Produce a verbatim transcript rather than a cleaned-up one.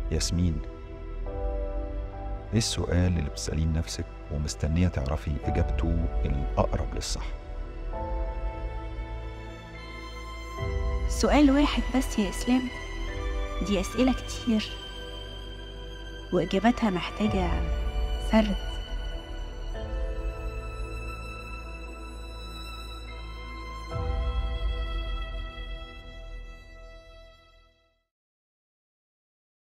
ياسمين، ايه السؤال اللي بتسأليه لنفسك ومستنية تعرفي إجابته الأقرب للصح؟ سؤال واحد بس يا إسلام؟ دي أسئلة كتير وإجاباتها محتاجة فرد